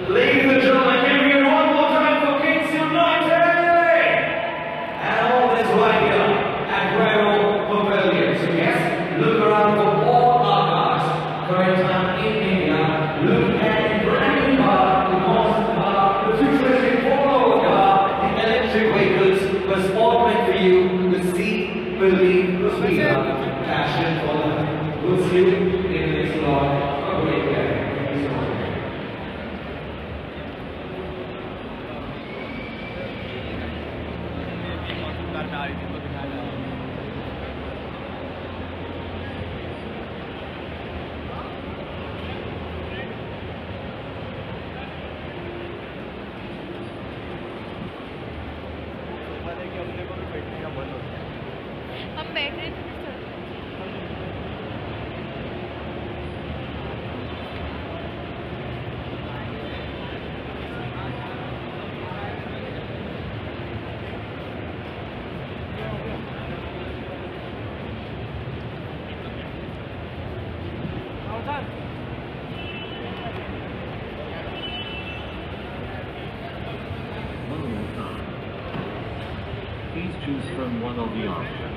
Ladies and gentlemen, give me one more time for Kings United! And all this right here at Royal Pavilion. So yes, look around for all our cars. Current time in India, look at the brand new car, the modern car, the futuristic four-door car, the electric vehicles, the sport meant for you, the see, believe, speak up, passion for them. We'll see you in the next vlog. A great day. Thank you so much. हम बैठ रहे थे Please choose from one of the options.